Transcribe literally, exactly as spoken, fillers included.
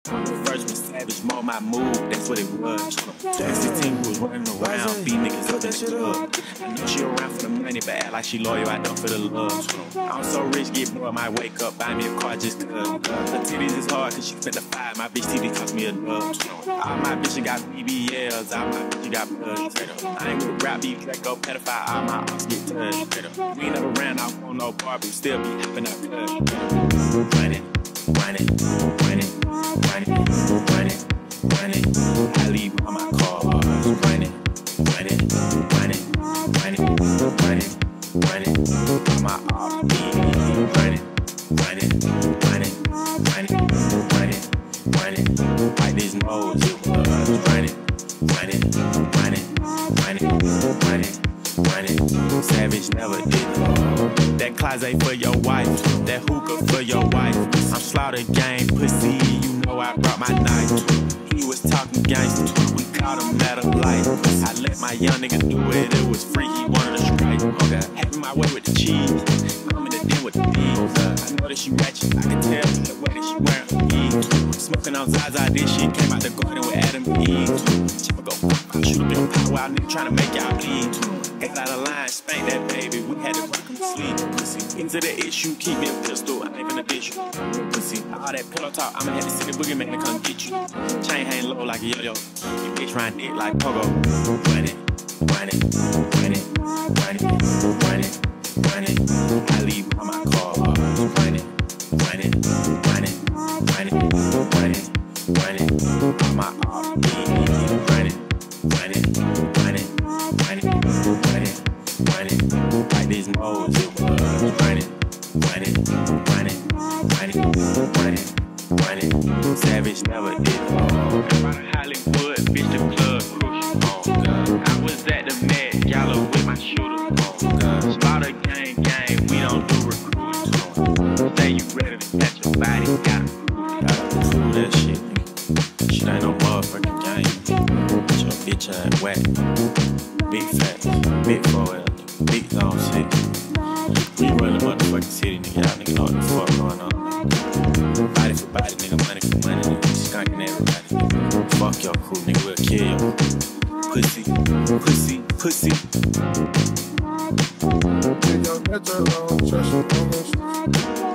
First was savage, more my move, that's what it was. sixteen was running around, beat niggas up in the club. I know she around for the money, but act like she loyal, I don't for the love. I'm so rich, get bored, might wake up, buy me a car just cuz. Her titties is hard cause she spent the five, my bitch T V cost me a dub. All my bitches got B B Ls, all my bitches got blood. I ain't with rap beef, Draco, pedophile, all my ops get touched. We ain't never ran off on no bar, but still be hopping up club. Running, running, running, running, running, running. I leave all my cars running, running, running, running, running, running. All my ops be running, running, running, running, running, running. Like this nose, it was running, running, running, running, running, running. Savage never did. That closet for your wife, that hookah for your wife. I'm slaughter gang pussy, you know I brought my knife. He was talking gangster, we caught him at a light. I let my young nigga do it, it was free, he wanted to strike. Okay, having my way with the cheese, I'm in the den with the thieves. I know that she ratchet, I can tell the way that she wearing her beads. Smoking on Zaza, this shit came out the garden with Adam and Eve. Chipper go pop, I shoot a big power out, nigga trying to make y'all bleed. Get out of line, spank that baby, we had to rock him to sleep. Pussy, into the issue, keep me a pistol, I ain't gonna dish you. Pussy, all that pillow talk, I'ma have to see the boogeyman to come get you. Chain hang low like a yo-yo, you bitch run dick like pogo. Running, running, running, running, running, running. I leave all my cars running, running, running, running, running, running. All my R P running, running, running, running, running, running. Like this nose, it was running, running, running, running, running, running. Savage never did. Hollywood, bitch, the club crucial. Oh God, I was at the Met Gala with my shooter. Oh God, Slaughter gang, gang, we don't do recruiting. Say you ready to catch a body, gotta gotta prove that shit. Shit ain't no motherfucking game. Get your bitch ass whack. Big facts, big four L, big zone shit. We run the motherfucking city, nigga. Y'all nigga know what the fuck going on. Body for body, nigga, money for money, nigga. Skunking everybody, nigga. Fuck your crew, nigga, we'll kill you. Pussy, pussy, pussy. Take your bitch alone, just a